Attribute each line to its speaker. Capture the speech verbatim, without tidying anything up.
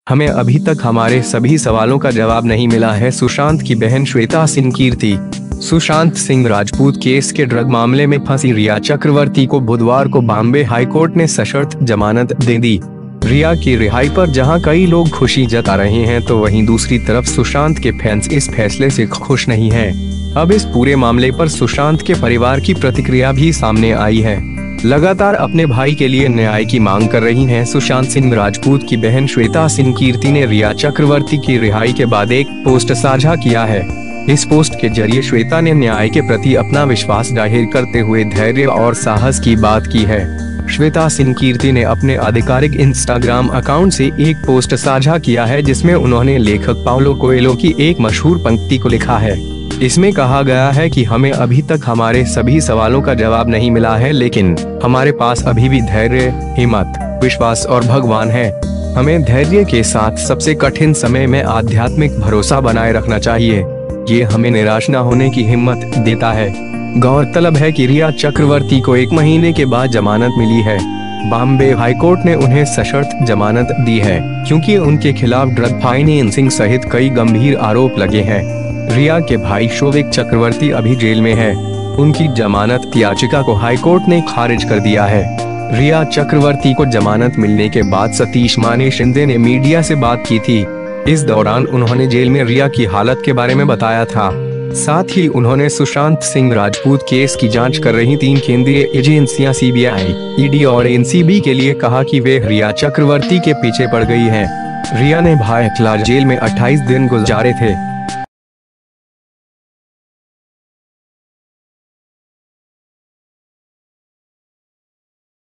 Speaker 1: हमें अभी तक हमारे सभी सवालों का जवाब नहीं मिला है। सुशांत की बहन श्वेता सिंह कीर्ति। सुशांत सिंह राजपूत केस के ड्रग मामले में फंसी रिया चक्रवर्ती को बुधवार को बॉम्बे हाईकोर्ट ने सशर्त जमानत दे दी। रिया की रिहाई पर जहां कई लोग खुशी जता रहे हैं, तो वहीं दूसरी तरफ सुशांत के फैंस इस फैसले से खुश नहीं हैं। अब इस पूरे मामले पर सुशांत के परिवार की प्रतिक्रिया भी सामने आई है। लगातार अपने भाई के लिए न्याय की मांग कर रही हैं। सुशांत सिंह राजपूत की बहन श्वेता सिंह कीर्ति ने रिया चक्रवर्ती की रिहाई के बाद एक पोस्ट साझा किया है। इस पोस्ट के जरिए श्वेता ने न्याय के प्रति अपना विश्वास जाहिर करते हुए धैर्य और साहस की बात की है। श्वेता सिंह कीर्ति ने अपने आधिकारिक इंस्टाग्राम अकाउंट से एक पोस्ट साझा किया है, जिसमें उन्होंने लेखक पाउलो कोएल्हो की एक मशहूर पंक्ति को लिखा है। इसमें कहा गया है कि हमें अभी तक हमारे सभी सवालों का जवाब नहीं मिला है, लेकिन हमारे पास अभी भी धैर्य, हिम्मत, विश्वास और भगवान है। हमें धैर्य के साथ सबसे कठिन समय में आध्यात्मिक भरोसा बनाए रखना चाहिए। ये हमें निराश न होने की हिम्मत देता है। गौरतलब है कि रिया चक्रवर्ती को एक महीने के बाद जमानत मिली है। बॉम्बे हाईकोर्ट ने उन्हें सशर्त जमानत दी है, क्योंकि उनके खिलाफ ड्रग फाइनेंसिंग सहित कई गंभीर आरोप लगे हैं। रिया के भाई शोविक चक्रवर्ती अभी जेल में है। उनकी जमानत याचिका को हाईकोर्ट ने खारिज कर दिया है। रिया चक्रवर्ती को जमानत मिलने के बाद सतीश माने शिंदे ने मीडिया से बात की थी। इस दौरान उन्होंने जेल में रिया की हालत के बारे में बताया था। साथ ही उन्होंने सुशांत सिंह राजपूत केस की जांच कर रही तीन केंद्रीय एजेंसियां C B I, E D और एन सी बी के लिए कहा कि वे रिया चक्रवर्ती के पीछे पड़ गई हैं। रिया ने भायखला जेल में अट्ठाईस दिन गुजारे थे।